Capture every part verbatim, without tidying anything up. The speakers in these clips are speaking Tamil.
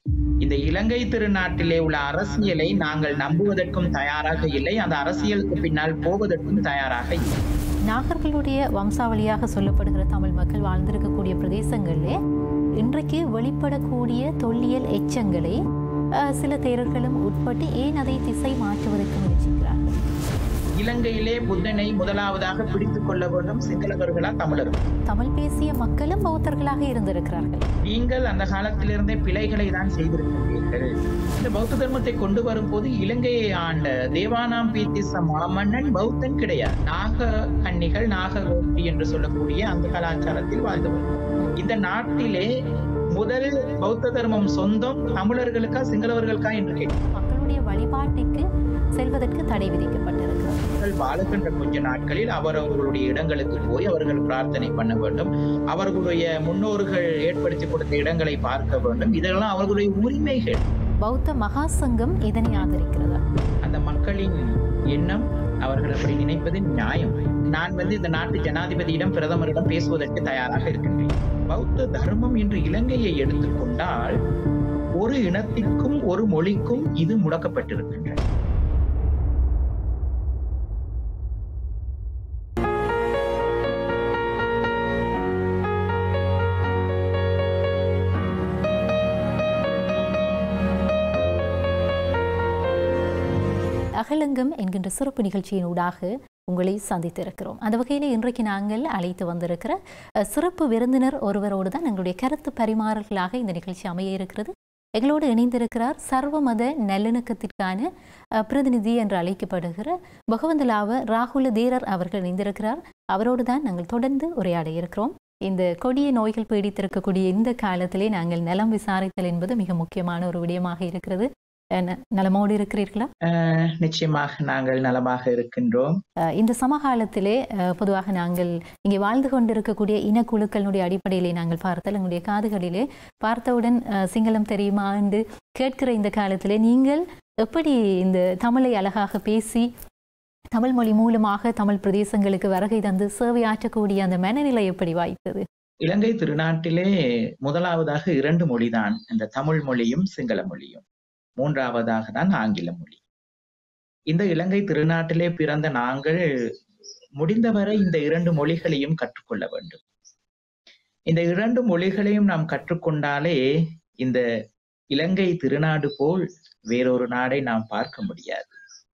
இந்த இலங்கை திருநாட்டிலே உள்ள அரசியலை நாங்கள் நம்புவதற்கும் தயாராக இல்லை, அந்த அரசியலுக்கு பின்னால் போவதற்கும் தயாராக இல்லை. நாகர்களுடைய வம்சாவளியாக சொல்லப்படுகிற தமிழ் மக்கள் வாழ்ந்திருக்கக்கூடிய பிரதேசங்களிலே இன்றைக்கு வெளிப்படக்கூடிய தொல்லியல் எச்சங்களை சில தேரர்களும் உட்பட்டு ஏன் அதை திசை மாற்றுவதற்கு முயற்சிக்கிறார்கள்? இலங்கையிலே புத்தனை முதலாவதாக பிடித்துக் கொள்ள வேண்டும் சிங்களவர்களா தமிழர்கள்? தமிழ் பேசிய மக்களும் பௌத்தர்களாக இருந்திருக்கிறார்கள். நீங்கள் அந்த காலத்திலிருந்தே பிழைகளை தான் செய்திருக்கிறீர்கள். இந்த பௌத்த தர்மத்தை கொண்டு வரும் போது இலங்கையை ஆண்ட தேவானாம்பீத்திச மாமன்னன் பௌத்தன் கிடையாது. நாக கன்னிகள் நாககோட்டி என்று சொல்லக்கூடிய அந்த கலாச்சாரத்தில் வாழ்ந்தவர். இந்த நாட்டிலே முதல் பௌத்த தர்மம் சொந்தம் தமிழர்களுக்கா சிங்களவர்களுக்கா என்று கேட்கும். மக்களுடைய வழிபாட்டுக்கு செல்வதற்கு தடை விதிக்கப்பட்டிருக்கிறது. வாழுகின்ற கொஞ்ச நாட்களில் அவரவர்களுடைய இடங்களுக்கு போய் அவர்கள் பிரார்த்தனை பண்ண வேண்டும், அவர்களுடைய முன்னோர்கள் ஏற்படுத்தி கொடுத்த இடங்களை பார்க்க வேண்டும். இதெல்லாம் அவர்களுடைய உரிமைகள். பௌத்த மகா சங்கம் இதனை ஆதரிக்கிறதா? அந்த மக்களின் எண்ணம், அவர்கள் அப்படி நினைப்பது நியாயம். நான் வந்து இந்த நாட்டு ஜனாதிபதியிடம் பிரதமரிடம் பேசுவதற்கு தயாராக இருக்கின்றேன். பௌத்த தர்மம் என்று இலங்கையை எடுத்துக்கொண்டால் ஒரு இனத்திற்கும் ஒரு மொழிக்கும் இது முடக்கப்பட்டிருக்கின்றது. அகலங்கம் என்கின்ற சிறப்பு நிகழ்ச்சியின் ஊடாக உங்களை சந்தித்திருக்கிறோம். அந்த வகையில் இன்றைக்கு நாங்கள் அழைத்து வந்திருக்கிற சிறப்பு விருந்தினர் ஒருவரோடு தான் எங்களுடைய கருத்து பரிமாறல்களாக இந்த நிகழ்ச்சி அமைய இருக்கிறது. எங்களோடு இணைந்திருக்கிறார் சர்வமத நல்லிணக்கத்திற்கான பிரதிநிதி என்று அழைக்கப்படுகிற பகவந்தலாவ ராகுல தேரர் அவர்கள் இணைந்திருக்கிறார். அவரோடு தான் நாங்கள் தொடர்ந்து உரையாட இருக்கிறோம். இந்த கொடிய நோய்கள் பீடித்திருக்கக்கூடிய இந்த காலத்திலே நாங்கள் நலம் விசாரித்தல் என்பது மிக முக்கியமான ஒரு விடயமாக இருக்கிறது. நலமோடு இருக்கிறீர்களா? நிச்சயமாக நாங்கள் நலமாக இருக்கின்றோம். இந்த சமகாலத்திலே பொதுவாக நாங்கள் இங்கே வாழ்ந்து கொண்டிருக்கக்கூடிய இனக்குழுக்களுடைய அடிப்படையிலே நாங்கள் பார்த்தால் எங்களுடைய காதுகளிலே பார்த்தவுடன் சிங்களம் தெரியுமா என்று கேட்கிற இந்த காலத்திலே நீங்கள் எப்படி இந்த தமிழை அழகாக பேசி தமிழ் மொழி மூலமாக தமிழ் பிரதேசங்களுக்கு வருகை தந்து சேவையாற்றக்கூடிய அந்த மனநிலை எப்படி வாய்த்தது? இலங்கை திருநாட்டிலே முதலாவதாக இரண்டு மொழிதான், இந்த தமிழ் மொழியும் சிங்கள மொழியும். மூன்றாவதாக தான் ஆங்கில மொழி. இந்த இலங்கை திருநாட்டிலே பிறந்த நாங்கள் முடிந்தவரை இந்த இரண்டு மொழிகளையும் கற்றுக்கொள்ள வேண்டும். இந்த இரண்டு மொழிகளையும் நாம் கற்றுக்கொண்டாலே இந்த இலங்கை திருநாடு போல் வேறொரு நாடை நாம் பார்க்க முடியாது.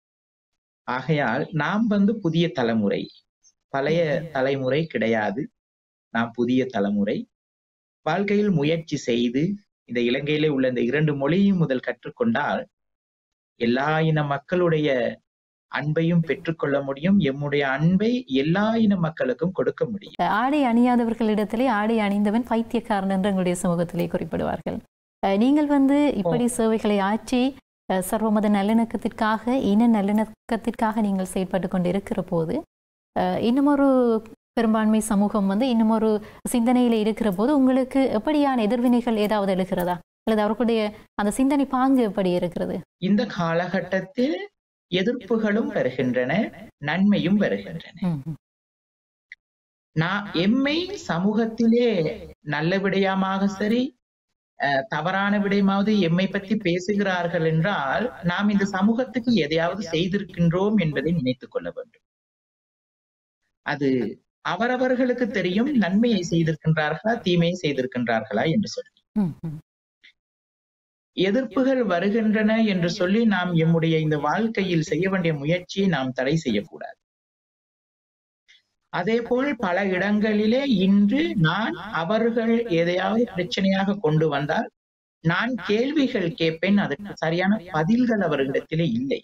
ஆகையால் நாம் வந்து புதிய தலைமுறை, பழைய தலைமுறை கிடையாது. நாம் புதிய தலைமுறை. வாழ்க்கையில் முயற்சி செய்து இந்த இலங்கையிலே உள்ள இந்த இரண்டு மொழியும் முதல் கற்றுக்கொண்டால் எல்லா இன மக்களுடைய அன்பையும் பெற்றுக்கொள்ள முடியும். எம்முடைய அன்பை எல்லா இன மக்களுக்கும் கொடுக்க முடியும். ஆடை அணியாதவர்களிடத்திலே ஆடை அணிந்தவன் பைத்தியக்காரன் என்று எங்களுடைய சமூகத்திலே குறிப்பிடுவார்கள். நீங்கள் வந்து இப்படி சேவைகளை ஆற்றி சர்வமத நல்லிணக்கத்திற்காக இன நல்லிணக்கத்திற்காக நீங்கள் செயல்பட்டு கொண்டு இருக்கிற போது இன்னும் ஒரு பெரும்பான்மை சமூகம் வந்து இன்னும் ஒரு சிந்தனையில இருக்கிற போது உங்களுக்கு எப்படியான எதிர்வினைகள் ஏதாவது எழுகிறதா, அல்லது அவர்களுடைய அந்த சிந்தனை பாங்கு எப்படி இருக்கிறது? இந்த காலகட்டத்தில் எதிர்ப்புகளும் வருகின்றன, நன்மையும் வருகின்றன. நான் எம்மை சமூகத்திலே நல்ல விடயமாக சரி தவறான விடயமாவது எம்மை பற்றி பேசுகிறார்கள் என்றால் நாம் இந்த சமூகத்துக்கு எதையாவது செய்திருக்கின்றோம் என்பதை நினைத்துக் கொள்ள வேண்டும். அது அவரவர்களுக்கு தெரியும் நன்மையை செய்திருக்கின்றார்களா தீமையை செய்திருக்கின்றார்களா என்று சொல்லி. எதிர்ப்புகள் வருகின்றன என்று சொல்லி நாம் எம்முடைய இந்த வாழ்க்கையில் செய்ய வேண்டிய முயற்சியை நாம் தடை செய்யக்கூடாது. அதே போல் பல இடங்களிலே இன்று நான் அவர்கள் எதையாவது பிரச்சனையாக கொண்டு வந்தால் நான் கேள்விகள் கேட்பேன், அதற்கு சரியான பதில்கள் அவர்களிடத்திலே இல்லை.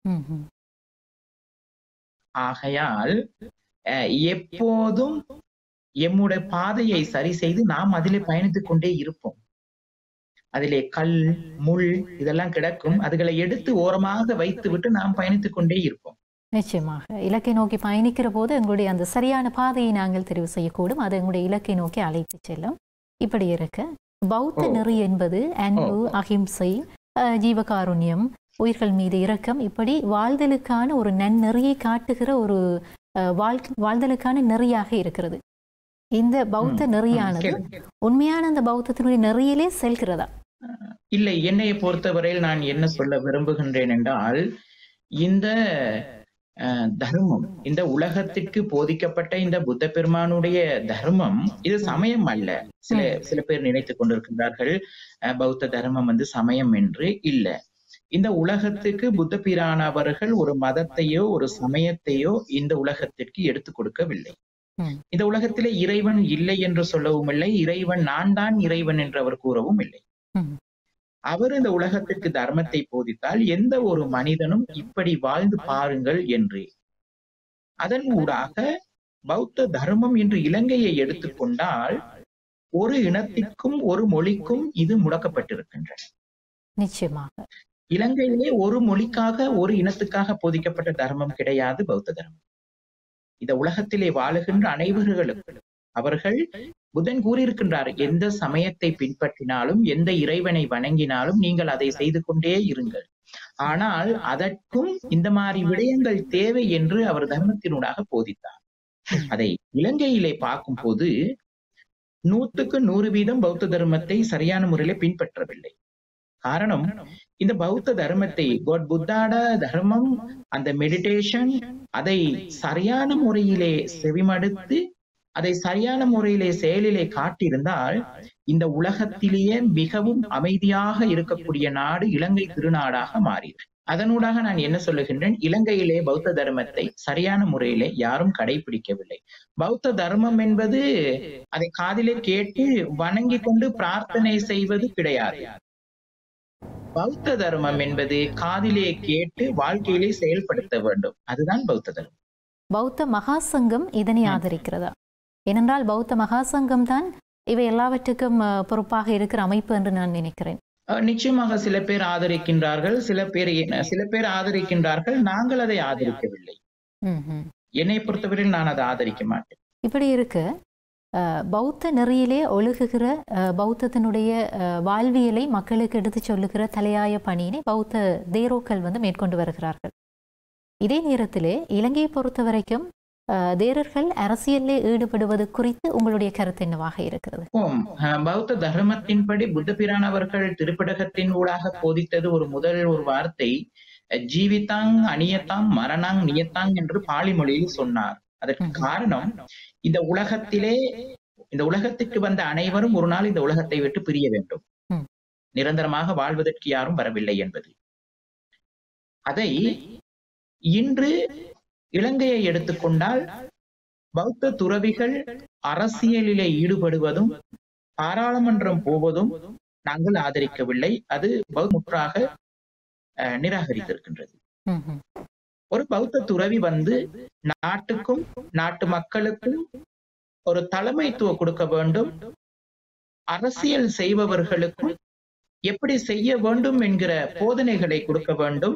ஆகையால் எப்போதும் எம்முடைய பாதையை சரி செய்து நாம் அதிலே பயணித்துக் கொண்டே இருப்போம். அதிலே கல் முள் இதெல்லாம் கிடக்கும், அதுகளை எடுத்து ஓரமாக வைத்து விட்டு நாம் பயணித்துக் கொண்டே இருப்போம். நிச்சயமாக இலக்கை நோக்கி பயணிக்கிற போது எங்களுடைய அந்த சரியான பாதையை நாங்கள் தெரிவு செய்யக்கூடும், அது எங்களுடைய இலக்கை நோக்கி அழைத்து செல்லும். இப்படி இருக்க பௌத்த நெறி என்பது அன்பு, அகிம்சை, ஜீவகாருண்யம், உயிர்கள் மீது இரக்கம், இப்படி வாழ்தலுக்கான ஒரு நன்னெறியை காட்டுகிற ஒரு வாழ் வாழ்தலுக்கான நெறியாக இருக்கிறது. இந்த பௌத்த நெறியானது உண்மையான அந்த பௌத்தத்தினுடைய நெறியிலே செல்கிறதா? இல்லை, என்னைய பொறுத்தவரையில் நான் என்ன சொல்ல விரும்புகின்றேன் என்றால், இந்த அஹ், தர்மம், இந்த உலகத்திற்கு போதிக்கப்பட்ட இந்த புத்த பெருமானுடைய தர்மம் இது சமயம் அல்ல. சில சில பேர் நினைத்துக் கொண்டிருக்கின்றார்கள் அஹ், பௌத்த தர்மம் வந்து சமயம் என்று. இல்ல, இந்த உலகத்துக்கு புத்த பிரான் அவர்கள் ஒரு மதத்தையோ ஒரு சமயத்தையோ இந்த உலகத்திற்கு எடுத்துக் கொடுக்கவில்லை. இந்த உலகத்திலே இறைவன் இல்லை என்று சொல்லவும் இல்லை, இறைவன் நான் தான் இறைவன் என்று அவர் கூறவும் இல்லை. அவர் இந்த உலகத்திற்கு தர்மத்தை போதித்தால் எந்த ஒரு மனிதனும் இப்படி வாழ்ந்து பாருங்கள் என்று. அதன் ஊடாக பௌத்த தர்மம் என்று இலங்கையை எடுத்துக்கொண்டால் ஒரு இனத்திற்கும் ஒரு மொழிக்கும் இது முடக்கப்பட்டிருக்கின்றன. நிச்சயமாக இலங்கையிலே ஒரு மொழிக்காக ஒரு இனத்துக்காக போதிக்கப்பட்ட தர்மம் கிடையாது பௌத்த தர்மம். இந்த உலகத்திலே வாழுகின்ற அனைவர்களுக்கும் அவர்கள் புத்தன் கூறியிருக்கின்றார், எந்த சமயத்தை பின்பற்றினாலும் எந்த இறைவனை வணங்கினாலும் நீங்கள் அதை செய்து கொண்டே இருங்கள். ஆனால் அதற்கும் இந்த மாதிரி விடயங்கள் தேவை என்று அவர் தர்மத்தினூடாக போதித்தார். அதை இலங்கையிலே பார்க்கும் போது நூற்றுக்கு நூறு வீதம் பௌத்த தர்மத்தை சரியான முறையில பின்பற்றவில்லை. காரணம், இந்த பௌத்த தர்மத்தை புத்தாட தர்மம் அந்த மெடிடேஷன் அதை சரியான முறையிலே செவிமடுத்து அதை சரியான முறையிலே செயலிலே காட்டியிருந்தால் இந்த உலகத்திலேயே மிகவும் அமைதியாக இருக்கக்கூடிய நாடு இலங்கை திருநாடாக மாறியது. அதனூடாக நான் என்ன சொல்லுகின்றேன், இலங்கையிலே பௌத்த தர்மத்தை சரியான முறையிலே யாரும் கடைபிடிக்கவில்லை. பௌத்த தர்மம் என்பது அதை காதிலே கேட்டு வணங்கி கொண்டு பிரார்த்தனை செய்வது கிடையாது. பௌத்த தர்மம் என்பது காதிலே கேட்டு வாழ்க்கையிலே செயல்படுத்த வேண்டும். அதுதான் பௌத்த தர்மம். பௌத்த மகாசங்கம் இதனை ஆதரிக்கிறதா? ஏனென்றால் பௌத்த மகாசங்கம் தான் இவை எல்லாவற்றுக்கும் பொறுப்பாக இருக்கிற அமைப்பு என்று நான் நினைக்கிறேன். நிச்சயமாக சில பேர் ஆதரிக்கின்றார்கள், சில பேர் சில பேர் ஆதரிக்கின்றார்கள். நாங்கள் அதை ஆதரிக்கவில்லை. என்னை பொறுத்தவரையில் நான் அதை ஆதரிக்க மாட்டேன். இப்படி இருக்கு பௌத்த நெறியிலே ஒழுகுகிற பௌத்தத்தினுடைய வாழ்வியலை மக்களுக்கு எடுத்து சொல்லுகிற தலையாய பணியினை பௌத்த தேரோக்கள் வந்து மேற்கொண்டு வருகிறார்கள். இதே நேரத்திலே இலங்கையை பொறுத்த வரைக்கும் தேரர்கள் அரசியலிலே ஈடுபடுவது குறித்து உங்களுடைய கருத்து என்னவாக இருக்கிறது? பௌத்த தர்மத்தின்படி புத்த பிரான் அவர்கள் திருப்படகத்தின் ஊடாக போதித்தது ஒரு முதல் ஒரு வார்த்தை ஜீவிதாங் அநியத்தாங் மரணாங் நியத்தாங் என்று பாலி மொழியில் சொன்னார். அதற்கு காரணம், இந்த உலகத்திலே இந்த உலகத்துக்கு வந்த அனைவரும் ஒரு நாள் இந்த உலகத்தை விட்டு பிரிய வேண்டும், நிரந்தரமாக வாழ்வதற்கு யாரும் வரவில்லை என்பது. அதை இன்று இலங்கையை எடுத்துக்கொண்டால் பௌத்த துறவிகள் அரசியலிலே ஈடுபடுவதும் பாராளுமன்றம் போவதும் நாங்கள் ஆதரிக்கவில்லை. அது முற்றாக நிராகரித்திருக்கின்றது. ஒரு பௌத்த துறவி வந்து நாட்டுக்கும் நாட்டு மக்களுக்கும் ஒரு தலைமைத்துவம் கொடுக்க வேண்டும், அரசியல் செய்பவர்களுக்கும் எப்படி செய்ய வேண்டும் என்கிற போதனைகளை கொடுக்க வேண்டும்.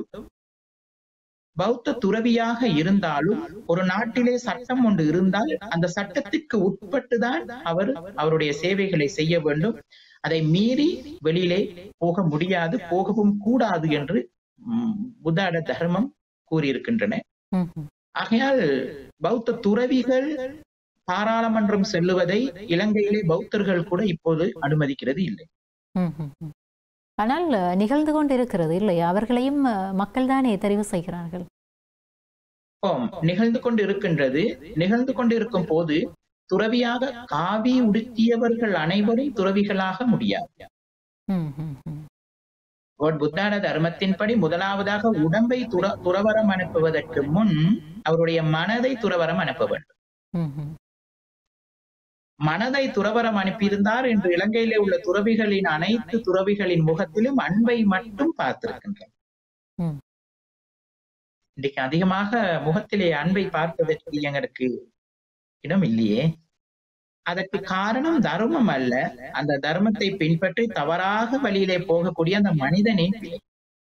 பௌத்த துறவியாக இருந்தாலும் ஒரு நாட்டிலே சட்டம் ஒன்று இருந்தால் அந்த சட்டத்திற்கு உட்பட்டுதான் அவர் அவருடைய சேவைகளை செய்ய வேண்டும். அதை மீறி வெளியிலே போக முடியாது, போகவும் கூடாது என்று புத்தாட தர்மம் கூறியிருக்கின்றன. ஆகையால் பௌத்த துறவிகள் பாராளுமன்றம் செல்லுவதை இலங்கையிலே பௌத்தர்கள் கூட இப்போது அனுமதிக்கிறது இல்லை. ஆனால் நிகழ்ந்து கொண்டிருக்கிறது இல்லையா? அவர்களையும் மக்கள் தானே தெரிவு செய்கிறார்கள். ஆம், நிகழ்ந்து கொண்டு இருக்கின்றது. நிகழ்ந்து கொண்டிருக்கும் போது துறவியாக காவி உடுத்தியவர்கள் அனைவரும் துறவிகளாக முடியாது. புத்தாட தர்மத்தின்படி முதலாவதாக உடம்பை துற துறவரம் அனுப்புவதற்கு முன் அவருடைய மனதை துறவரம் அனுப்ப வேண்டும். மனதை துறவரம் அனுப்பியிருந்தார் என்று இலங்கையிலே உள்ள துறவிகளின் அனைத்து துறவிகளின் முகத்திலும் அன்பை மட்டும் பார்த்திருக்கின்றனர். இன்றைக்கு அதிகமாக முகத்திலே அன்பை பார்ப்பதற்கு எங்களுக்கு இடம் இல்லையே. அதற்கு காரணம் தர்மம் அல்ல, அந்த தர்மத்தை பின்பற்றி தவறாக வழியிலே போகக்கூடிய அந்த மனிதனின் பிழை.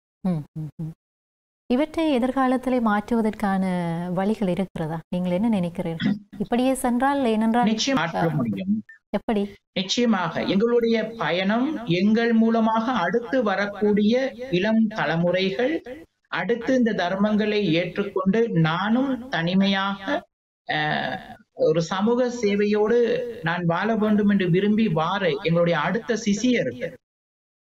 இவற்றை எதிர்காலத்திலே மாற்றுவதற்கான வழிகள் இருக்கிறதா? நீங்கள் என்ன நினைக்கிறீர்கள்? இப்படியே சென்றால் ஏனென்றால் நிச்சயம் மாற்ற முடியும். எப்படி? நிச்சயமாக எங்களுடைய பயணம் எங்கள் மூலமாக அடுத்து வரக்கூடிய இளம் தலைமுறைகள் அடுத்து இந்த தர்மங்களை ஏற்றுக்கொண்டு நானும் தனிமையாக அஹ் ஒரு சமூக சேவையோடு நான் வாழ வேண்டும் என்று விரும்பி வார எங்களுடைய அடுத்த சிசியர்கள்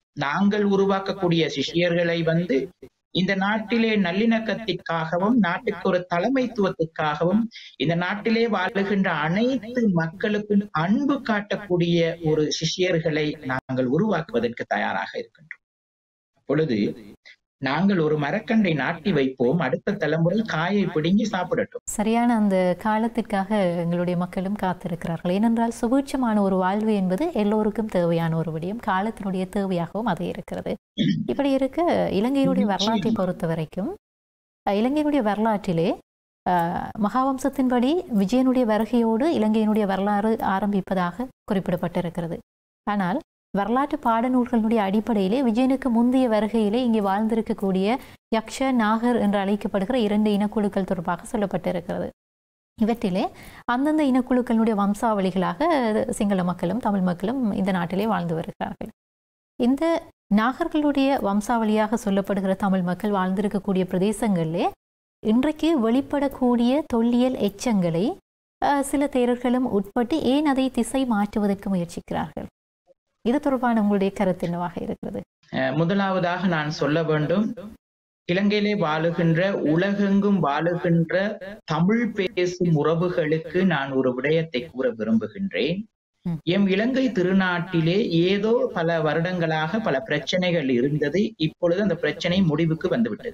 நாங்கள் உருவாக்கக்கூடிய சிஷ்யர்களை வந்து இந்த நாட்டிலே நல்லிணக்கத்திற்காகவும் நாட்டுக்கு ஒரு தலைமைத்துவத்துக்காகவும் இந்த நாட்டிலே வாழுகின்ற அனைத்து மக்களுக்கும் அன்பு காட்டக்கூடிய ஒரு சிஷ்யர்களை நாங்கள் உருவாக்குவதற்கு தயாராக இருக்கின்றோம். அப்பொழுது நாங்கள் ஒரு மரக்கன்றை நாட்டி வைப்போம், அடுத்த தலைமுறை காயை பிடுங்கி சாப்பிடட்டும். சரியான அந்த காலத்திற்காக எங்களுடைய மக்களும் காத்திருக்கிறார்கள். ஏனென்றால் சுபீட்சமான ஒரு வாழ்வு என்பது எல்லோருக்கும் தேவையான ஒரு விடயம், காலத்தினுடைய தேவையாகவும் அது இருக்கிறது. இப்படி இருக்க இலங்கையினுடைய வரலாற்றை பொறுத்த வரைக்கும் இலங்கையினுடைய வரலாற்றிலே மகாவம்சத்தின்படி விஜயனுடைய வருகையோடு இலங்கையினுடைய வரலாறு ஆரம்பிப்பதாக குறிப்பிடப்பட்டிருக்கிறது. ஆனால் வரலாற்று பாடநூல்களுடைய அடிப்படையிலே விஜயனுக்கு முந்தைய வருகையிலே இங்கே வாழ்ந்திருக்கக்கூடிய யக்ஷ நாகர் என்று அழைக்கப்படுகிற இரண்டு இனக்குழுக்கள் தொடர்பாக சொல்லப்பட்டிருக்கிறது. இவற்றிலே அந்தந்த இனக்குழுக்களுடைய வம்சாவளிகளாக சிங்கள மக்களும் தமிழ் மக்களும் இந்த நாட்டிலே வாழ்ந்து வருகிறார்கள். இந்த நாகர்களுடைய வம்சாவளியாக சொல்லப்படுகிற தமிழ் மக்கள் வாழ்ந்திருக்கக்கூடிய பிரதேசங்களிலே இன்றைக்கு வெளிப்படக்கூடிய தொல்லியல் எச்சங்களை சில தேரர்களும் உட்பட்டு ஏன் அதை திசை மாற்றுவதற்கு முயற்சிக்கிறார்கள்? இது தொடர்பான உங்களுடைய கருத்து என்னவாக இருக்கிறது? முதலாவதாக நான் சொல்ல வேண்டும், இலங்கையிலே வாழுகின்ற உலகெங்கும் வாழுகின்ற தமிழ் பேசும் உறவுகளுக்கு நான் ஒரு விடயத்தை கூற விரும்புகின்றேன். எம் இலங்கை திருநாட்டிலே ஏதோ பல வருடங்களாக பல பிரச்சனைகள் இருந்தது. இப்பொழுது அந்த பிரச்சனை முடிவுக்கு வந்துவிட்டது.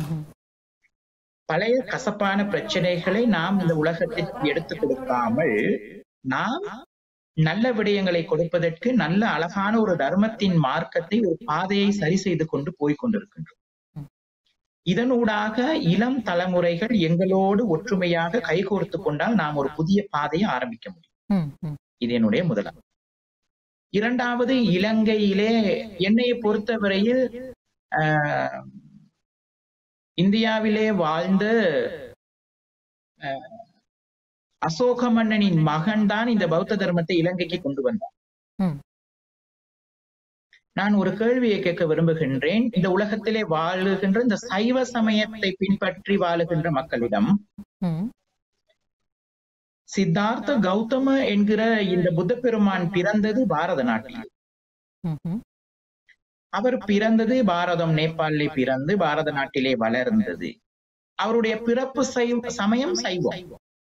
பழைய கசப்பான பிரச்சனைகளை நாம் இந்த உலகத்திற்கு எடுத்துக் கொடுக்காமல் நாம் நல்ல விடயங்களை கொடுப்பதற்கு நல்ல அழகான ஒரு தர்மத்தின் மார்க்கத்தை, ஒரு பாதையை சரி செய்து கொண்டு போய் கொண்டிருக்கின்றோம். இதனூடாக இளம் தலைமுறைகள் எங்களோடு ஒற்றுமையாக கைகோர்த்து கொண்டால் நாம் ஒரு புதிய பாதையை ஆரம்பிக்க முடியும். இது என்னுடைய முதலாவது. இரண்டாவது, இலங்கையிலே என்னை பொறுத்தவரையில் ஆஹ் இந்தியாவிலே வாழ்ந்த அசோக மன்னனின் மகன் தான் இந்த பௌத்த தர்மத்தை இலங்கைக்கு கொண்டு வந்தார். நான் ஒரு கேள்வியை கேட்க விரும்புகின்றேன். இந்த உலகத்திலே வாழுகின்ற இந்த சைவ சமயத்தை பின்பற்றி வாழுகின்ற மக்களிடம் சித்தார்த்த கௌதம என்கிற இந்த புத்த பெருமான் பிறந்தது பாரத நாட்டில். அவர் பிறந்தது பாரதம் நேபாளிலே பிறந்து பாரத நாட்டிலே வளர்ந்தது. அவருடைய பிறப்பு சைவ சமயம் சைவம்.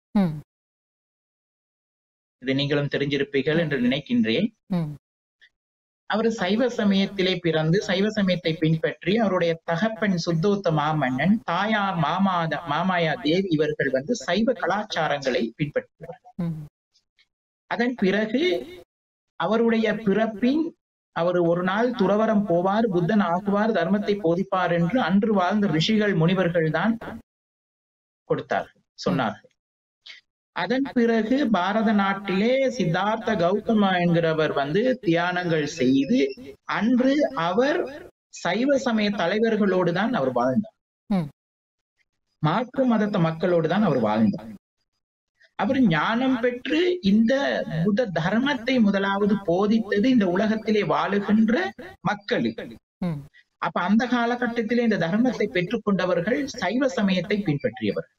இது நீங்களும் தெரிஞ்சிருப்பீர்கள் என்று நினைக்கின்றேன். அவர் சைவ சமயத்திலே பிறந்து சைவ சமயத்தை பின்பற்றி அவருடைய தகப்பன் சுத்தோத்த மாமன்னன், தாயார் மாமாத மாமாயா தேவி இவர்கள் வந்து சைவ கலாச்சாரங்களை பின்பற்றுவார்கள். அதன் பிறகு அவருடைய பிறப்பின் அவர் ஒரு நாள் துறவரம் போவார், புத்தன் ஆகுவார், தர்மத்தை போதிப்பார் என்று அன்று வாழ்ந்த ரிஷிகள் முனிவர்கள் தான் கொடுத்தார்கள், சொன்னார்கள். அதன் பிறகு பாரத நாட்டிலே சித்தார்த்த கௌதம என்கிறவர் வந்து தியானங்கள் செய்து அன்று அவர் சைவ சமய தலைவர்களோடு தான் அவர் வாழ்ந்தார். மாற்று மதத்த மக்களோடு தான் அவர் வாழ்ந்தார். அவர் ஞானம் பெற்று இந்த புத்த தர்மத்தை முதலாவது போதித்தது இந்த உலகத்திலே வாழுகின்ற மக்களுக்கு. அப்ப அந்த காலகட்டத்திலே இந்த தர்மத்தை பெற்றுக் கொண்டவர்கள் சைவ சமயத்தை பின்பற்றியவர்கள்.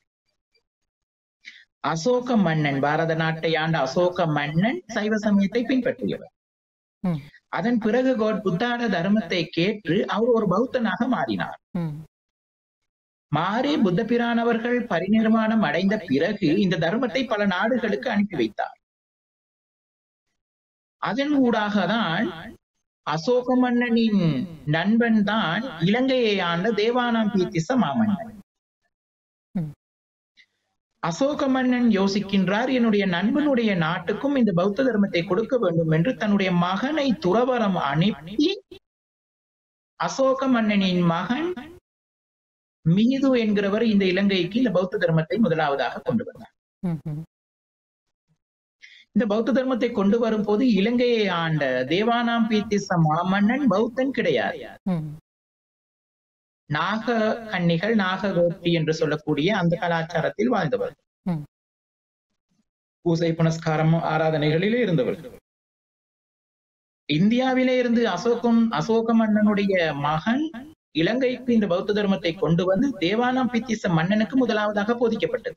அசோக மன்னன், பாரத நாட்டை ஆண்ட அசோக மன்னன் சைவ சமயத்தை பின்பற்றியவர். அதன் பிறகு புத்தாட தர்மத்தை கேட்டு அவர் ஒரு பௌத்தனாக மாறினார். மாறி புத்த பிரானவர்கள் பரிநிர்மாணம் அடைந்த பிறகு இந்த தர்மத்தை பல நாடுகளுக்கு அனுப்பி வைத்தார். அதன் ஊடாக தான் அசோக மன்னனின் நண்பன் தான் இலங்கையை ஆண்ட தேவானாம்பியத்திச மாமன்னன். அசோக மன்னன் யோசிக்கின்றார், என்னுடைய நண்பனுடைய நாட்டுக்கும் இந்த பௌத்த தர்மத்தை கொடுக்க வேண்டும் என்று தன்னுடைய மகனை துறவரம் அனுப்பி அசோக மன்னனின் மகன் மீது என்கிறவர் இந்த இலங்கைக்கு இந்த பௌத்த தர்மத்தை முதலாவதாக கொண்டு வந்தார். இந்த பௌத்த தர்மத்தை கொண்டு வரும் போது இலங்கையை ஆண்ட தேவானாம்பியத்திச மாமன்னன் பௌத்தன் கிடையாது. நாக கன்னிகள், நாககோத்தி என்று சொல்லக்கூடிய அந்த கலாச்சாரத்தில் வாழ்ந்தவர், பூசை புனஸ்காரம் ஆராதனைகளிலே இருந்தவர்கள். இந்தியாவிலே இருந்து அசோகம் அசோக மன்னனுடைய மகன் இலங்கைக்கு இந்த பௌத்த தர்மத்தை கொண்டு வந்து தேவானாம்பியத்திச மன்னனுக்கு முதலாவதாக போதிக்கப்பட்டது.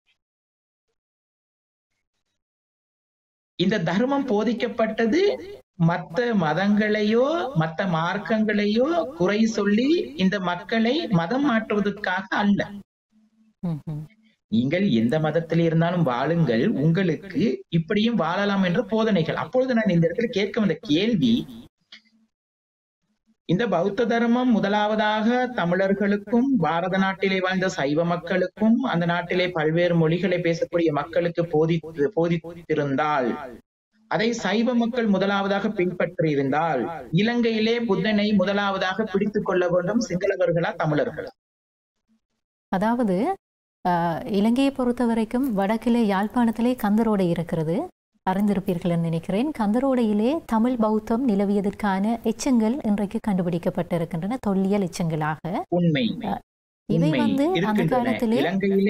இந்த தர்மம் போதிக்கப்பட்டது மத்த மதங்களையோ மத்த மார்க்கங்களையோ குறை சொல்லி இந்த மக்களை மதம் மாற்றுவதற்காக அல்ல. நீங்கள் எந்த மதத்தில் இருந்தாலும் வாழுங்கள், உங்களுக்கு இப்படியும் வாழலாம் என்ற போதனைகள். அப்பொழுது நான் இந்த இடத்துல கேட்க வந்த கேள்வி, இந்த பௌத்த தர்மம் முதலாவதாக தமிழர்களுக்கும் பாரத நாட்டிலே வாழ்ந்த சைவ மக்களுக்கும் அந்த நாட்டிலே பல்வேறு மொழிகளை பேசக்கூடிய மக்களுக்கு போதித்து போதித்திருந்தால், அதை சைவ மக்கள் முதலாவதாக பின்பற்றி இருந்தால், இலங்கையிலே புத்தனை முதலாவதாக பிடித்துக் கொள்ள வேண்டும் சிங்களவர்களா தமிழர்களா? அதாவது இலங்கையை பொறுத்த வரைக்கும் வடக்கிலே யாழ்ப்பாணத்திலே கந்தரோடை இருக்கிறது, அறிந்திருப்பீர்கள் என்று நினைக்கிறேன். கந்தரோடையிலே தமிழ் பௌத்தம் நிலவியதற்கான எச்சங்கள் இன்றைக்கு கண்டுபிடிக்கப்பட்டிருக்கின்றன, தொல்லியல் எச்சங்களாக. உண்மை. இவை வந்து அந்த காலத்திலே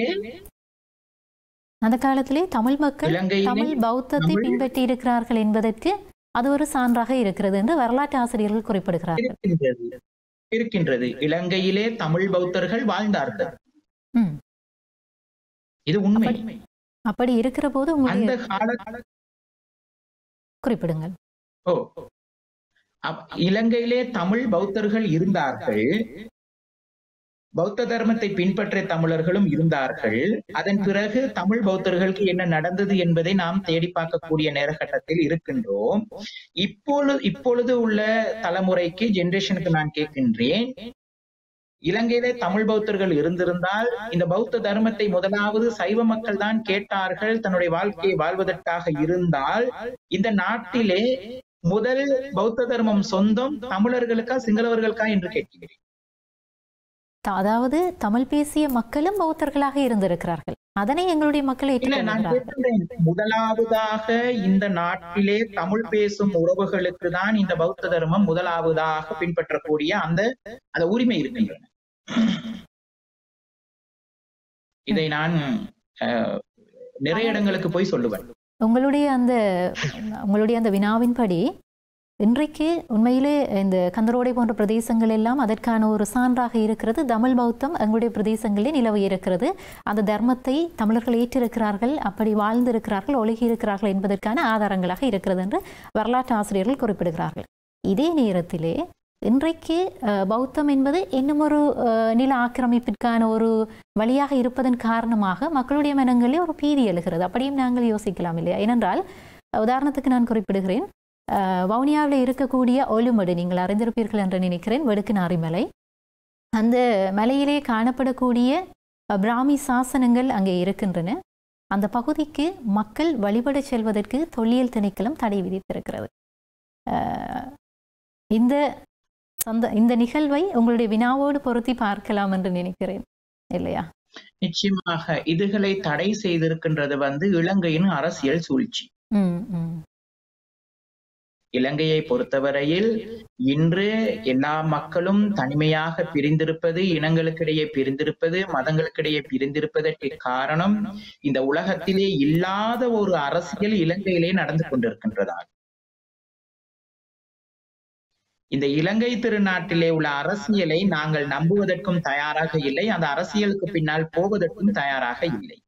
அந்த காலத்திலே தமிழ் மக்கள் தமிழ் பௌத்தத்தை பின்பற்றி இருக்கிறார்கள் என்பதற்கு அது ஒரு சான்றாக இருக்கிறது என்று வரலாற்று ஆசிரியர்கள் குறிப்பிடுகிறார்கள். இருக்கின்றது. இலங்கையிலே தமிழ் பௌத்தர்கள் வாழ்ந்தார்கள். இது உண்மை. அப்படி இருக்கிற போது அந்த கால குறிப்பிடுங்கள். ஓ, இலங்கையிலே தமிழ் பௌத்தர்கள் இருந்தார்கள், பௌத்த தர்மத்தை பின்பற்றிய தமிழர்களும் இருந்தார்கள். அதன் பிறகு தமிழ் பௌத்தர்களுக்கு என்ன நடந்தது என்பதை நாம் தேடி பார்க்கக்கூடிய நேரகட்டத்தில் இருக்கின்றோம். இப்பொழுது இப்பொழுது உள்ள தலைமுறைக்கு, ஜெனரேஷனுக்கு நான் கேட்கின்றேன், இலங்கையிலே தமிழ் பௌத்தர்கள் இருந்திருந்தால் இந்த பௌத்த தர்மத்தை முதலாவது சைவ மக்கள் தான் கேட்டார்கள் தன்னுடைய வாழ்க்கையை வாழ்வதற்காக இருந்தால், இந்த நாட்டிலே முதல் பௌத்த தர்மம் சொந்தம் தமிழர்களுக்கா சிங்களவர்களுக்கா என்று கேட்கிறேன். அதாவது தமிழ் பேசிய மக்களும் பௌத்தர்களாக இருந்திருக்கிறார்கள், அதனை எங்களுடைய மக்களை முதலாவதாக இந்த நாட்டிலே தமிழ் பேசும் உறவுகளுக்கு தான் இந்த பௌத்த தர்மம் முதலாவதாக பின்பற்றக்கூடிய அந்த அந்த உரிமை இருக்கின்றன. இதை நான் நிறைய இடங்களுக்கு போய் சொல்லுவேன். உங்களுடைய அந்த உங்களுடைய அந்த வினாவின்படி இன்றைக்கு உண்மையிலே இந்த கந்தரோடை போன்ற பிரதேசங்கள் எல்லாம் அதற்கான ஒரு சான்றாக இருக்கிறது. தமிழ் பௌத்தம் எங்களுடைய பிரதேசங்களில் நிலவி இருக்கிறது, அந்த தர்மத்தை தமிழர்கள் ஏற்றிருக்கிறார்கள், அப்படி வாழ்ந்திருக்கிறார்கள், ஒழுகி இருக்கிறார்கள் என்பதற்கான ஆதாரங்களாக இருக்கிறது என்று வரலாற்று ஆசிரியர்கள் குறிப்பிடுகிறார்கள். இதே நேரத்திலே இன்றைக்கு பௌத்தம் என்பது இன்னும் ஒரு நில ஆக்கிரமிப்பிற்கான ஒரு வழியாக இருப்பதன் காரணமாக மக்களுடைய மனங்களில் ஒரு பீதி எழுகிறது. அப்படியும் நாங்கள் யோசிக்கலாம் இல்லையா? ஏனென்றால் உதாரணத்துக்கு நான் குறிப்பிடுகிறேன், வவுனியாவில் இருக்கக்கூடிய ஒலுமடு நீங்கள் அறிந்திருப்பீர்கள் என்று நினைக்கிறேன், வெடுக்குநாரி மலை. அந்த மலையிலே காணப்படக்கூடிய பிராமி சாசனங்கள் அங்கே இருக்கின்றன. அந்த பகுதிக்கு மக்கள் வழிபட செல்வதற்கு தொல்லியல் திணைக்களம் தடை விதித்திருக்கிறது. இந்த சந்த இந்த நிகழ்வை உங்களுடைய வினாவோடு பொருத்தி பார்க்கலாம் என்று நினைக்கிறேன் இல்லையா? நிச்சயமாக இதுகளை தடை செய்திருக்கின்றது வந்து இலங்கையின் அரசியல் சூழ்ச்சி. இலங்கையை பொறுத்தவரையில் இன்று எல்லா மக்களும் தனிமையாக பிரிந்திருப்பது, இனங்களுக்கிடையே பிரிந்திருப்பது, மதங்களுக்கிடையே பிரிந்திருப்பதற்கு காரணம் இந்த உலகத்திலே இல்லாத ஒரு அரசியல் இலங்கையிலே நடந்து கொண்டிருக்கின்றதா. இந்த இலங்கை திருநாட்டிலே உள்ள அரசியலை நாங்கள் நம்புவதற்கும் தயாராக இல்லை, அந்த அரசியலுக்கு பின்னால் போவதற்கும் தயாராக இல்லை.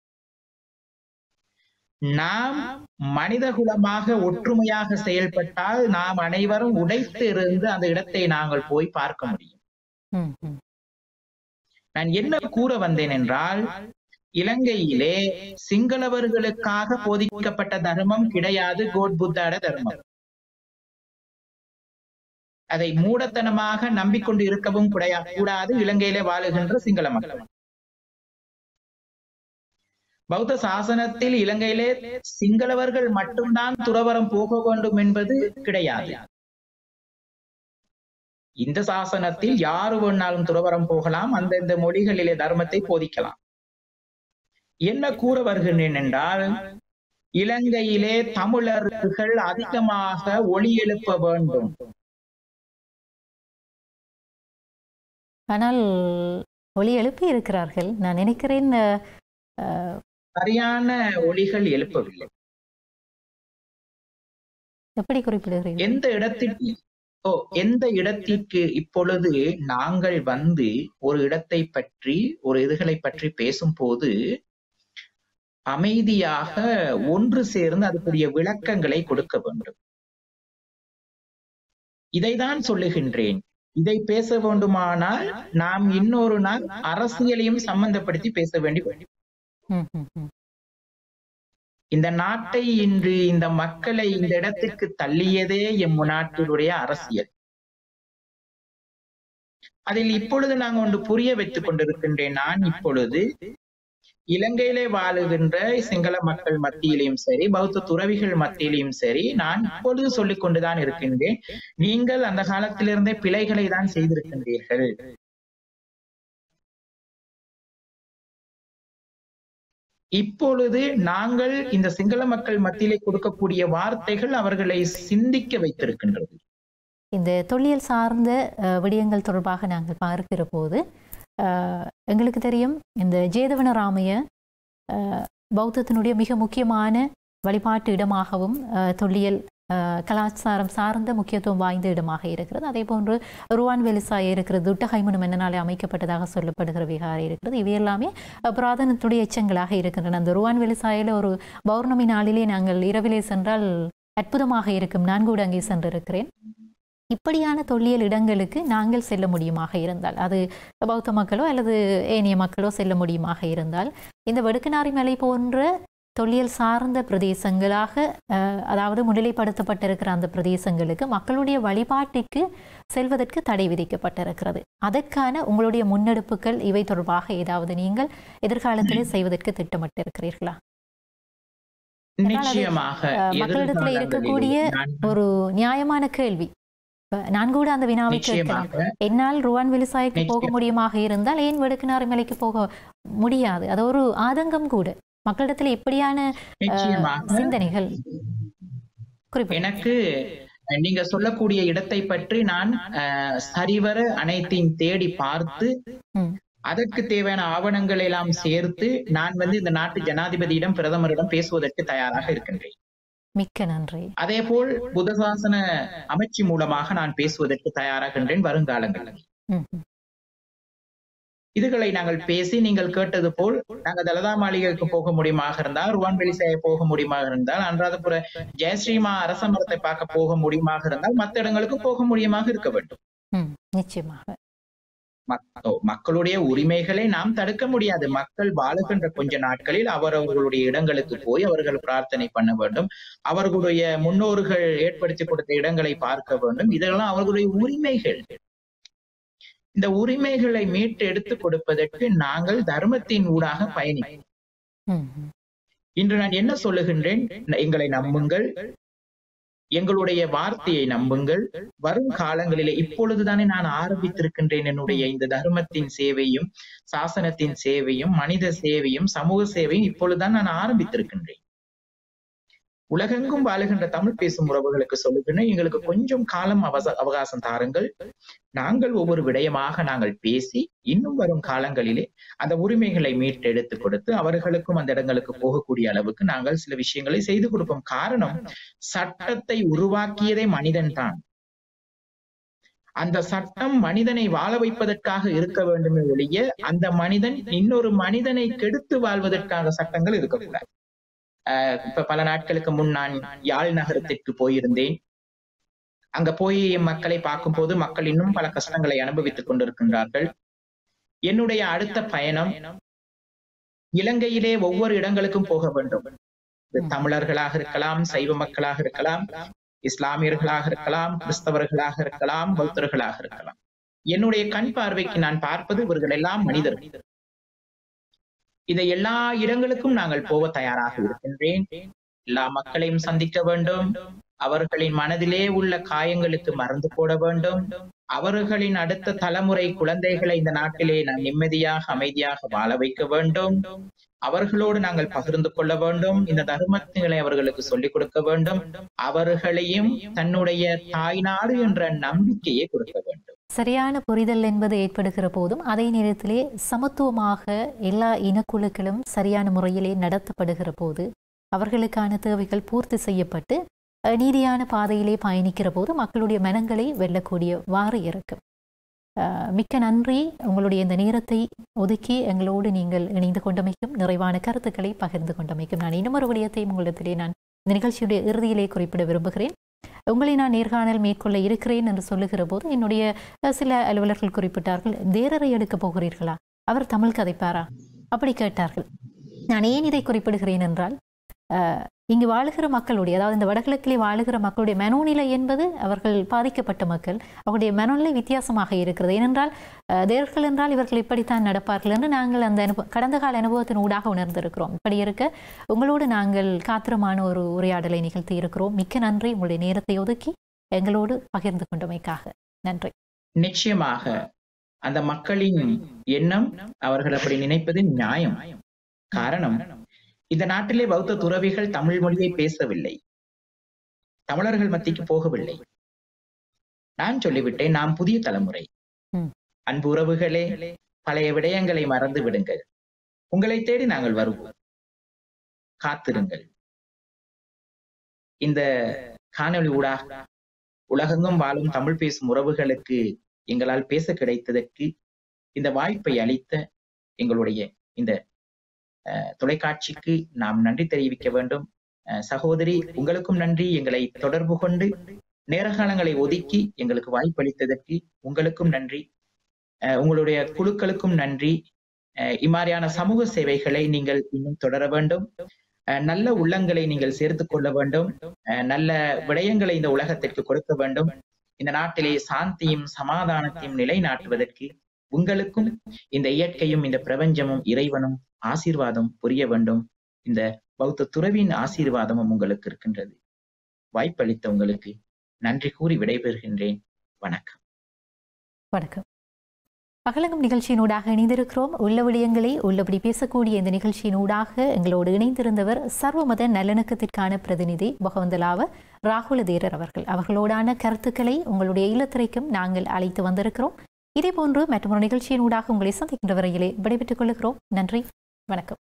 நாம் மனித குலமாக ஒற்றுமையாக செயல்பட்டால் நாம் அனைவரும் உடைத்து இருந்து அந்த இடத்தை நாங்கள் போய் பார்க்க முடியும். நான் என்ன கூற வந்தேன் என்றால், இலங்கையிலே சிங்களவர்களுக்காக போதிக்கப்பட்ட தர்மம் கிடையாது கோட் புத்தாட தர்மம். அதை மூடத்தனமாக நம்பிக்கொண்டு இருக்கவும் கூடாது இலங்கையிலே வாழுகின்ற சிங்கள மக்கள். பௌத்த சாசனத்தில் இலங்கையிலே சிங்களவர்கள் மட்டும்தான் துறவரம் போக வேண்டும் என்பது கிடையாது. இந்த சாசனத்தில் யாரு வேணாலும் துறவரம் போகலாம், அந்தந்த மொழிகளிலே தர்மத்தை போதிக்கலாம். என்ன கூற வருகின்றேன் என்றால், இலங்கையிலே தமிழர்கள் அதிகமாக ஒலி எழுப்ப வேண்டும். ஆனால் ஒலி எழுப்பி இருக்கிறார்கள். நான் நினைக்கிறேன் சரியான ஒலிகள் எழுப்பவில்லை. எப்படி குறிப்பிடுகிறீர்கள்? எந்த இடத்திற்கு ஓ எந்த இடத்திற்கு இப்பொழுது நாங்கள் வந்து ஒரு இடத்தை பற்றி ஒரு இதுகளை பற்றி பேசும் போது அமைதியாக ஒன்று சேர்ந்து அதுக்குரிய விளக்கங்களை கொடுக்க வேண்டும். இதைதான் சொல்லுகின்றேன். இதை பேச வேண்டுமானால் நாம் இன்னொரு நாள் அரசியலையும் சம்பந்தப்படுத்தி பேச வேண்டி வரும். ம், ம், ம். இந்த நாட்டை இன்று இந்த மக்களை இந்த இடத்திற்கு தள்ளியதே எம் நாட்டினுடைய அரசியல். அதில் இப்பொழுது நாங்கள் ஒன்று புரிய வைத்துக் கொண்டிருக்கின்றேன். நான் இப்பொழுது இலங்கையிலே வாழுகின்ற சிங்கள மக்கள் மத்தியிலையும் சரி, பௌத்த துறவிகள் மத்தியிலையும் சரி, நான் இப்பொழுது சொல்லிக் கொண்டுதான் இருக்கின்றேன். நீங்கள் அந்த காலத்திலிருந்தே பிழைகளை தான் செய்திருக்கின்றீர்கள். இப்பொழுது நாங்கள் இந்த சிங்கள மக்கள் மத்தியிலே கொடுக்கக்கூடிய வார்த்தைகள் அவர்களை சிந்திக்க வைத்திருக்கின்றது. இந்த தொல்லியல் சார்ந்த அஹ், விடயங்கள் தொடர்பாக நாங்கள் பார்க்கிற போது அஹ், எங்களுக்கு தெரியும் இந்த ஜேதவனராமைய அஹ், பௌத்தத்தினுடைய மிக முக்கியமான வழிபாட்டு இடமாகவும் அஹ், தொல்லியல் அஹ், கலாச்சாரம் சார்ந்த முக்கியத்துவம் வாய்ந்த இடமாக இருக்கிறது. அதே போன்று ருவான் வெலிசாய இருக்கிறது, துட்டஹைமனு மன்னனாலே அமைக்கப்பட்டதாக சொல்லப்படுகிற விகாரை இருக்கிறது. இவை எல்லாமே அஹ், புராதனத்துடைய எச்சங்களாக இருக்கின்றன. அந்த ருவான் வெலிசாயில ஒரு பௌர்ணமி நாளிலே நாங்கள் இரவிலே சென்றால் அற்புதமாக இருக்கும். நான் கூட அங்கே சென்றிருக்கிறேன். இப்படியான தொல்லியல் இடங்களுக்கு நாங்கள் செல்ல முடியுமாக இருந்தால், அது பௌத்த மக்களோ அல்லது ஏனைய மக்களோ செல்ல முடியுமாக இருந்தால், இந்த வடுக்கனாரி மலை போன்ற தொல்லியல் சார்ந்த பிரதேசங்களாக அஹ், அதாவது முன்னிலைப்படுத்தப்பட்டிருக்கிற அந்த பிரதேசங்களுக்கு மக்களுடைய வழிபாட்டிற்கு செல்வதற்கு தடை விதிக்கப்பட்டிருக்கிறது. அதற்கான உங்களுடைய முன்னெடுப்புகள் இவை தொடர்பாக ஏதாவது நீங்கள் எதிர்காலத்திலே செய்வதற்கு திட்டமிட்டிருக்கிறீர்களா? நிச்சயமாக அஹ், மக்களிடத்தில் இருக்கக்கூடிய ஒரு நியாயமான கேள்வி. இப்ப நான் கூட அந்த வினாவை கேட்கலாம். என்னால் ருவான் வெலிசாய்க்கு போக முடியுமாக இருந்தால் ஏன் வடுக்கனாறு மலைக்கு போக முடியாது? அது ஒரு ஆதங்கம் கூட மக்களிடத்தில் இப்படியான நிச்சயமாக சிந்தனைகள். எனக்கு நீங்க சொல்லக்கூடிய இடத்தை பற்றி நான் அஹ், சரிவர அனைத்தையும் தேடி பார்த்து ம், அதற்கு தேவையான ஆவணங்களை எல்லாம் சேர்த்து நான் வந்து இந்த நாட்டு ஜனாதிபதியிடம் பிரதமரிடம் பேசுவதற்கு தயாராக இருக்கின்றேன். மிக்க நன்றி. அதே போல் புதசாசன அமைச்சு மூலமாக நான் பேசுவதற்கு தயாராகின்றேன் வருங்காலங்களில். ம், ம். இதுகளை நாங்கள் பேசி நீங்கள் கேட்டது போல் நாங்கள் தலதா மாளிகைக்கு போக முடியுமாக இருந்தால், ருவான் வெலிசாய போக முடியுமாக இருந்தால், அனுராதபுர ஜெயஸ்ரீமா அரச மரத்தை பார்க்க போக முடியுமாக இருந்தால் மற்ற இடங்களுக்கு போக முடியுமாக இருக்க வேண்டும். ம், நிச்சயமாக. மக்- மக்களுடைய உரிமைகளை நாம் தடுக்க முடியாது. மக்கள் வாழுகின்ற கொஞ்ச நாட்களில் அவரவர்களுடைய இடங்களுக்கு போய் அவர்கள் பிரார்த்தனை பண்ண வேண்டும். அவர்களுடைய முன்னோர்கள் ஏற்படுத்தி கொடுத்த இடங்களை பார்க்க வேண்டும். இதெல்லாம் அவர்களுடைய உரிமைகள். இந்த உரிமைகளை மீட்டு எடுத்து கொடுப்பதற்கு நாங்கள் தர்மத்தின் ஊடாக பயணிப்போம். ம், ம். இன்று நான் என்ன சொல்லுகின்றேன்? எங்களை நம்புங்கள், எங்களுடைய வார்த்தையை நம்புங்கள். வரும் காலங்களிலே இப்பொழுதுதானே நான் ஆரம்பித்திருக்கின்றேன் என்னுடைய இந்த தர்மத்தின் சேவையும் சாசனத்தின் சேவையும் மனித சேவையும் சமூக சேவையும் இப்பொழுதுதான் நான் ஆரம்பித்திருக்கின்றேன். உலகெங்கும் வாழுகின்ற தமிழ் பேசும் உறவுகளுக்கு சொல்லுகின்றேன், எங்களுக்கு கொஞ்சம் காலம் அவச அவகாசம் தாருங்கள். நாங்கள் ஒவ்வொரு விடயமாக நாங்கள் பேசி இன்னும் வரும் காலங்களிலே அந்த உரிமைகளை மீட்டெடுத்து கொடுத்து அவர்களுக்கும் அந்த இடங்களுக்கு போகக்கூடிய அளவுக்கு நாங்கள் சில விஷயங்களை செய்து கொடுப்போம். காரணம், சட்டத்தை உருவாக்கியதே மனிதன் தான். அந்த சட்டம் மனிதனை வாழ வைப்பதற்காக இருக்க வேண்டுமே ஒழிய அந்த மனிதன் இன்னொரு மனிதனை கெடுத்து வாழ்வதற்காக சட்டங்கள் இருக்கக்கூடாது. ஆஹ் இப்ப பல நாட்களுக்கு முன் நான் யாழ் நகரத்திற்கு போயிருந்தேன். அங்க போய் மக்களை பார்க்கும் போது மக்கள் இன்னும் பல கஷ்டங்களை அனுபவித்துக் கொண்டிருக்கின்றார்கள். என்னுடைய அடுத்த பயணம் இலங்கையிலே ஒவ்வொரு இடங்களுக்கும் போக வேண்டும். தமிழர்களாக இருக்கலாம், சைவ மக்களாக இருக்கலாம், இஸ்லாமியர்களாக இருக்கலாம், கிறிஸ்தவர்களாக இருக்கலாம், பௌத்தர்களாக இருக்கலாம். என்னுடைய கண் பார்வைக்கு நான் பார்ப்பது இவர்கள் எல்லாம் மனிதர்கள். இதை எல்லா இடங்களுக்கும் நாங்கள் போக தயாராக இருக்கின்றேன். எல்லா மக்களையும் சந்திக்க வேண்டும். அவர்களின் மனதிலே உள்ள காயங்களுக்கு மருந்து போட வேண்டும். அவர்களின் அடுத்த தலைமுறை குழந்தைகளை இந்த நாட்டிலே நான் நிம்மதியாக அமைதியாக வாழ வைக்க வேண்டும். அவர்களோடு நாங்கள் பகிர்ந்து கொள்ள வேண்டும். இந்த தர்மங்களை அவர்களுக்கு சொல்லிக் கொடுக்க வேண்டும். அவர்களையும் தன்னுடைய தாய்நாடு என்ற நம்பிக்கையை கொடுக்க வேண்டும். சரியான புரிதல் என்பது ஏற்படுகிற போதும் அதே நேரத்திலே சமத்துவமாக எல்லா இனக்குழுக்களும் சரியான முறையிலே நடத்தப்படுகிற போது அவர்களுக்கான தேவைகள் பூர்த்தி செய்யப்பட்டு நீதியான பாதையிலே பயணிக்கிற போது மக்களுடைய மனங்களை வெல்லக்கூடியவாறு இருக்கும். மிக்க நன்றி. உங்களுடைய இந்த நேரத்தை ஒதுக்கி எங்களோடு நீங்கள் இணைந்து கொண்டமைக்கும் நிறைவான கருத்துக்களை பகிர்ந்து கொண்டமைக்கும் நான் இன்னும் ஒரு விடயத்தையும் உங்களிடத்திலே நான் இந்த நிகழ்ச்சியுடைய இறுதியிலே குறிப்பிட விரும்புகிறேன். உங்களை நான் நேர்காணல் மேற்கொள்ள இருக்கிறேன் என்று சொல்லுகிற போது என்னுடைய சில அலுவலர்கள் குறிப்பிட்டார்கள், தேரரை எடுக்கப் போகிறீர்களா, அவர் தமிழ் கதைப்பாரா, அப்படி கேட்டார்கள். நான் ஏன் இதை குறிப்பிடுகிறேன் என்றால், இங்கு வாழுகிற மக்களுடைய, அதாவது இந்த வடகிழக்கிலே வாழுகிற மக்களுடைய மனோநிலை என்பது அவர்கள் பாதிக்கப்பட்ட மக்கள், அவருடைய மனோநிலை வித்தியாசமாக இருக்கிறது. ஏனென்றால் தேவர்கள் என்றால் இவர்கள் இப்படித்தான் நடப்பார்கள் என்று நாங்கள் அந்த அனுபவ கடந்த கால அனுபவத்தின் ஊடாக உணர்ந்திருக்கிறோம். இப்படி இருக்க உங்களோடு நாங்கள் காத்திரமான ஒரு உரையாடலை நிகழ்த்தி இருக்கிறோம். மிக்க நன்றி, உங்களுடைய நேரத்தை ஒதுக்கி எங்களோடு பகிர்ந்து கொண்டமைக்காக நன்றி. நிச்சயமாக அந்த மக்களின் எண்ணம், அவர்கள் அப்படி நினைப்பது நியாயம். காரணம், இந்த நாட்டிலே பௌத்த துறவிகள் தமிழ் மொழியை பேசவில்லை, தமிழர்கள் மத்திக்கு போகவில்லை. நான் சொல்லிவிட்டேன், நாம் புதிய தலைமுறை. அன்பு உறவுகளே, பழைய விடயங்களை மறந்து விடுங்கள். உங்களை தேடி நாங்கள் வருவோம், காத்திருங்கள். இந்த காணொளி ஊடாக உலகெங்கும் வாழும் தமிழ் பேசும் உறவுகளுக்கு எங்களால் பேச கிடைத்ததற்கு இந்த வாய்ப்பை அளித்த எங்களுடைய இந்த தொலைக்காட்சிக்கு நாம் நன்றி தெரிவிக்க வேண்டும். சகோதரி, உங்களுக்கும் நன்றி. எங்களை தொடர்பு கொண்டு நேரகாலங்களை ஒதுக்கி எங்களுக்கு வாய்ப்பளித்ததற்கு உங்களுக்கும் நன்றி. உங்களுடைய குழுக்களுக்கும் நன்றி. இம்மாதிரியான சமூக சேவைகளை நீங்கள் இன்னும் தொடர வேண்டும். நல்ல உள்ளங்களை நீங்கள் சேர்த்து கொள்ள வேண்டும். நல்ல விடயங்களை இந்த உலகத்திற்கு கொடுக்க வேண்டும். இந்த நாட்டிலே சாந்தியும் சமாதானத்தையும் நிலைநாட்டுவதற்கு உங்களுக்கும் இந்த இயற்கையும் இந்த பிரபஞ்சமும் இறைவனும் ஆசீர்வாதம் புரிய வேண்டும். இந்த பௌத்த துறவின் ஆசீர்வாதமும் உங்களுக்கு இருக்கின்றது. வாய்ப்பளித்த உங்களுக்கு நன்றி கூறி விடைபெறுகின்றேன். வணக்கம். வணக்கம். அகலங்கம் நிகழ்ச்சியினூடாக இணைந்திருக்கிறோம். உள்ள விடயங்களை உள்ளபடி பேசக்கூடிய இந்த நிகழ்ச்சியினூடாக எங்களோடு இணைந்திருந்தவர் சர்வமத நல்லிணக்கத்திற்கான பிரதிநிதி பகவந்தலாவ ராகுல தேரர் அவர்கள். அவர்களோடான கருத்துக்களை உங்களுடைய இல்லத்திரைக்கும் நாங்கள் அழைத்து வந்திருக்கிறோம். இதே போன்று மற்றொரு நிகழ்ச்சியினூடாக உங்களை சந்திக்கின்ற வரையிலே விடைபெற்றுக் கொள்கிறோம். நன்றி, வணக்கம்.